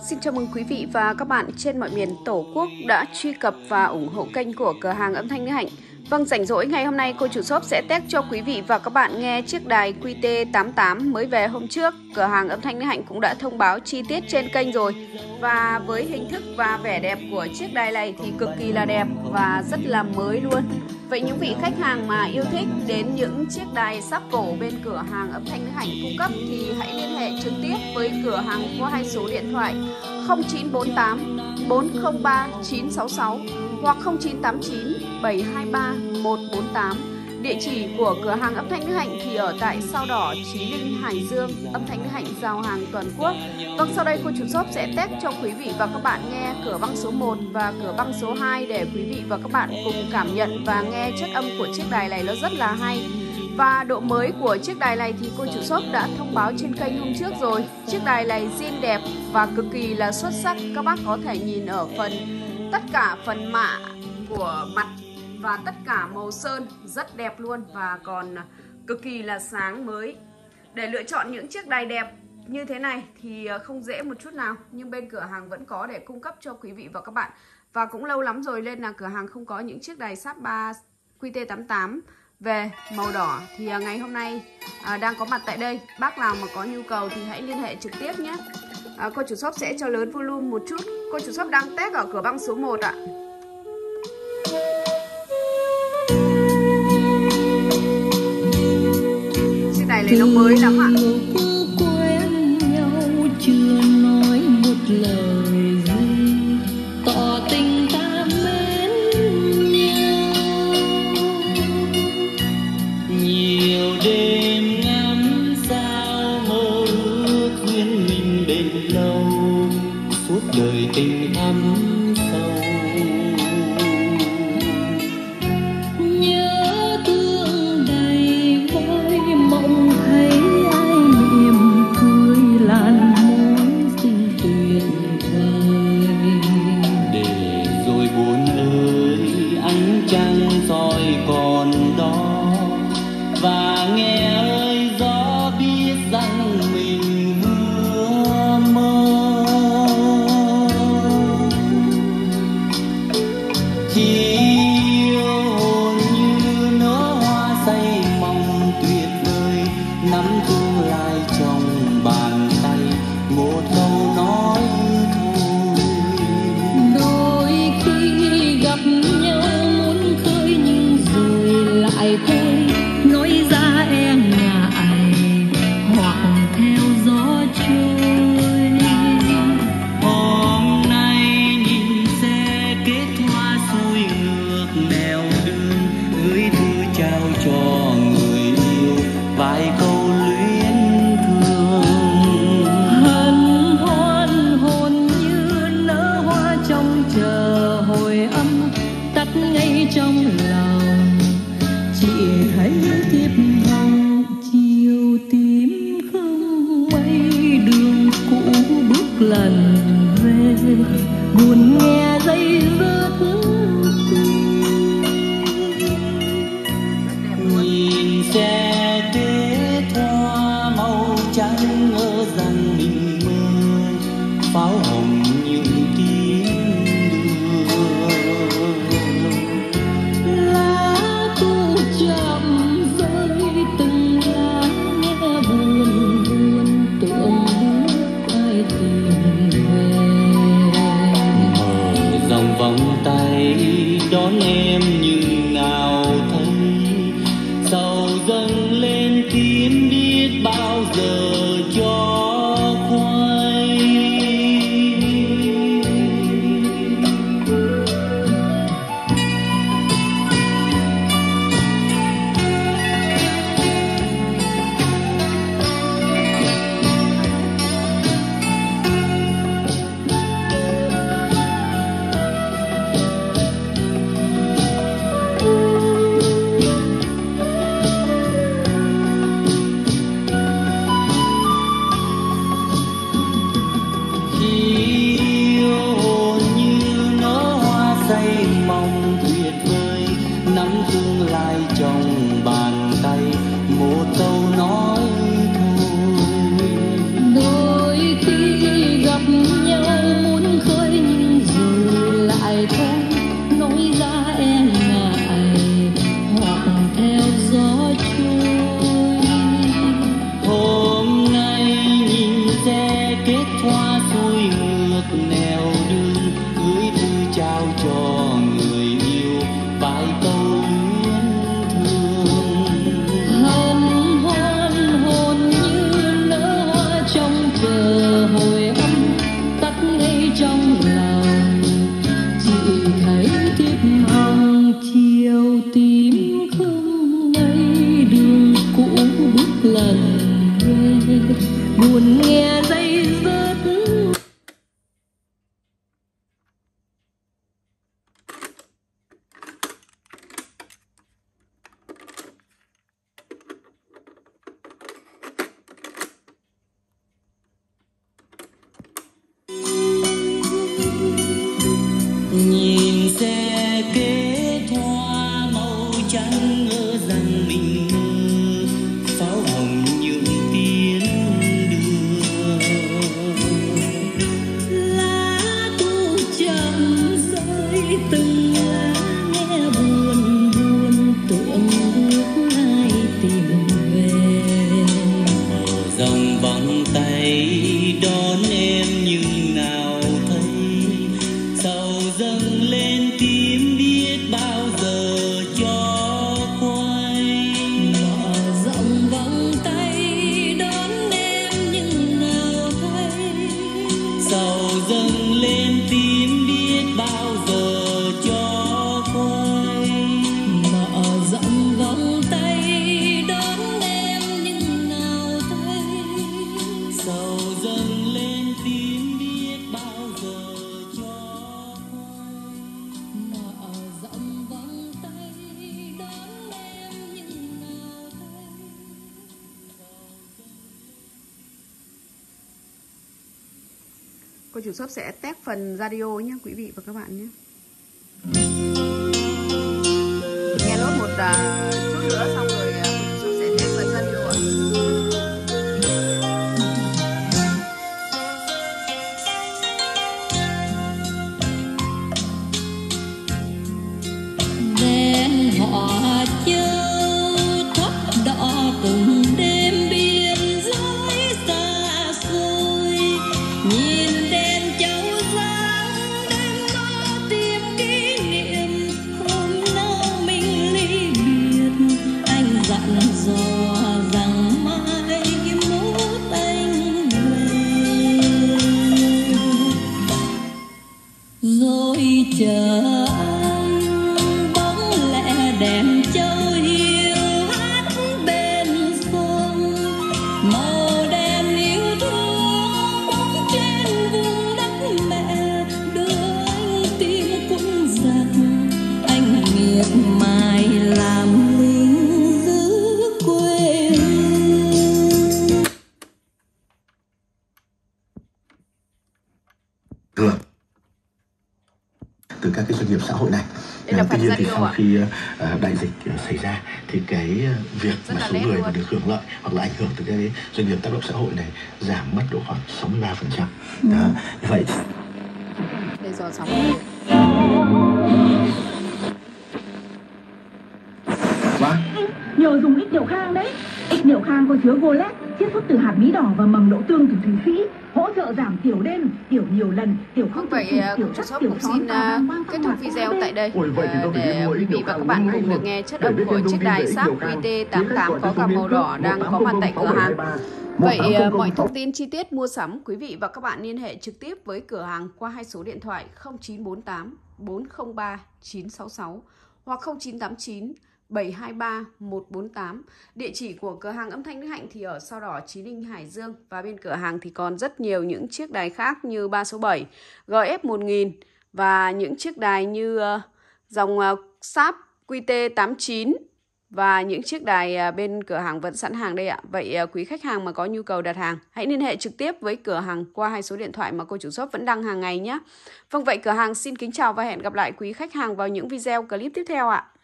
Xin chào mừng quý vị và các bạn trên mọi miền Tổ quốc đã truy cập và ủng hộ kênh của cửa hàng âm thanh Nữ Hạnh. Vâng, rảnh rỗi ngày hôm nay cô chủ shop sẽ test cho quý vị và các bạn nghe chiếc đài QT88 mới về hôm trước. Cửa hàng âm thanh Nữ Hạnh cũng đã thông báo chi tiết trên kênh rồi. Và với hình thức và vẻ đẹp của chiếc đài này thì cực kỳ là đẹp và rất là mới luôn. Vậy những vị khách hàng mà yêu thích đến những chiếc đài sáp cổ bên cửa hàng âm thanh Nữ Hạnh cung cấp thì hãy liên hệ trực tiếp với cửa hàng qua hai số điện thoại 0948 403 966 hoặc 0989 723 148. Địa chỉ của cửa hàng âm thanh Nữ Hạnh thì ở tại Sao Đỏ, Chí Linh, Hải Dương. Âm thanh Nữ Hạnh giao hàng toàn quốc. Vâng, sau đây cô chủ shop sẽ test cho quý vị và các bạn nghe cửa băng số 1 và cửa băng số 2 để quý vị và các bạn cùng cảm nhận và nghe chất âm của chiếc đài này nó rất là hay. Và độ mới của chiếc đài này thì cô chủ shop đã thông báo trên kênh hôm trước rồi. Chiếc đài này zin đẹp và cực kỳ là xuất sắc. Các bác có thể nhìn ở tất cả phần mạ của mặt và tất cả màu sơn rất đẹp luôn và còn cực kỳ là sáng mới. Để lựa chọn những chiếc đài đẹp như thế này thì không dễ một chút nào, nhưng bên cửa hàng vẫn có để cung cấp cho quý vị và các bạn. Và cũng lâu lắm rồi nên là cửa hàng không có những chiếc đài sáp 3 QT88 về màu đỏ thì ngày hôm nay đang có mặt tại đây. Bác nào mà có nhu cầu thì hãy liên hệ trực tiếp nhé. Cô chủ shop sẽ cho lớn volume một chút. Cô chủ shop đang test ở cửa băng số 1 ạ. Chiếc đài này nó mới lắm ạ. Quen nhau chưa nói một lời gì tỏ tình ta mến nhau. Nhiều đêm ngắm sao mơ ước duyên mình bền lâu, suốt đời tình thắm sâu. Nhớ thương đầy vơi mộng thấy ai mỉm cười làn môi xinh tuyệt vời. Để rồi buồn ơi ánh trăng soi còn đó, và nghe ơi gió biết rằng mình vừa mơ. Chỉ yêu hồn như nở hoa say mong tuyệt vời, nắm thương lại trong bàn tay một câu nói thôi. Đôi khi gặp nhau muốn khơi nhưng rồi lại thôi, nói ra e ngại hoặc theo gió trôi. Hôm nay nhìn xe kết hoa xuôi ngược nẻo đường, gửi thư trao cho người yêu vài câu luyến thương. Hân hoan hồn như nở hoa trong chờ hồi âm, tắt ngay trong lòng chỉ thấy thiệp hồng chiều tím không mây. Đường cũ bước lần về buồn nghe dây rớt. Nhìn xe kết hoa màu trắng ngỡ rằng mình mơ, pháo hồng những tiếng đưa. Lá thu chậm rơi từng lá nghe buồn buồn, tưởng bước ai tìm về. Mở dòng vòng nhìn xe kế thoa màu trắng ngỡ rằng mình mơ pháo hồng những tiếng đưa lá thu chậm rơi từng lá nghe buồn buồn tưởng ước ai tìm về mở dòng vòng tay đón em nhưng nào thấy sầu dâng lên tim biết bao giờ cho quay mở rộng vòng tay đón em nhưng nào thấy sầu dâng lên tim biết bao giờ cho quay mở rộng vòng tay đón em nhưng nào thấy sầu dâng lên tim biết bao giờ cho quay mở rộng vòng tay đón em nhưng nào thấy. Cô chủ shop sẽ test phần radio nhé quý vị và các bạn nhé. Nghe nốt một chút nữa xong rồi cô chủ shop sẽ test phần radio ạ. Đèn họ châu thắp đỏ từng đêm biên giới xa xôi, nhìn đèn châu giăng đêm mơ tìm kỷ niệm hôm nào mình ly biệt. Anh dặn dò rằng mai mốt anh về rồi chờ đèn châu hiu hát bên sông, màu đèn yêu thương bóng trên vùng đất mẹ đưa anh tim quân giặc. Anh miệt mài làm lính giữ quê hương. Thường từ các cái doanh nghiệp xã hội này. Đây là phần tuy nhiên thì radio sau ạ. khi đại dịch xảy ra thì cái việc Rất mà là số nét người luôn. mà được hưởng lợi hoặc là ảnh hưởng từ cái doanh nghiệp tác động xã hội này giảm mất độ khoảng 63%. Đó, như vậy Đây giờ sóng. Nhờ dùng ít niệu khang đấy. Ít niệu khang có chứa folate, chiết xuất từ hạt bí đỏ và mầm đỗ tương từ Thụy Sĩ, hỗ trợ giảm tiểu đêm, tiểu nhiều lần, tiểu không Vậy tiểu cô chủ chất, shop tiểu cũng són xin và mang kết trong thúc hạt video HB. tại đây Ôi, vậy thì tôi phải đi để mua quý ít vị niệu và khang các bạn uống cùng ngay được thôi. nghe chất Để âm biết của thêm thông chiếc tin đài về ít SAP niệu khang. QT88 có cả màu đỏ đang có mặt tại cửa hàng. Vậy mọi thông tin chi tiết mua sắm quý vị và các bạn liên hệ trực tiếp với cửa hàng qua hai số điện thoại 0948 403 966 hoặc 0989 723 148. Địa chỉ của cửa hàng âm thanh Đức Hạnh thì ở Sao Đỏ, Chí Linh, Hải Dương. Và bên cửa hàng thì còn rất nhiều những chiếc đài khác như 3 số 7, GF1000 và những chiếc đài như dòng SAP QT89 và những chiếc đài bên cửa hàng vẫn sẵn hàng đây ạ. Vậy quý khách hàng mà có nhu cầu đặt hàng, hãy liên hệ trực tiếp với cửa hàng qua hai số điện thoại mà cô chủ shop vẫn đăng hàng ngày nhé. Vâng, vậy cửa hàng xin kính chào và hẹn gặp lại quý khách hàng vào những video clip tiếp theo ạ.